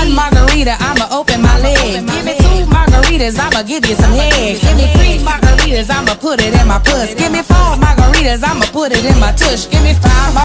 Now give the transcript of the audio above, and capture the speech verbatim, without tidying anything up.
one margarita, I'ma open my legs. Give me two margaritas, I'ma give you some head. Give me three margaritas, I'ma put it in my puss. Give me four margaritas, I'ma put it in my tush. Give me five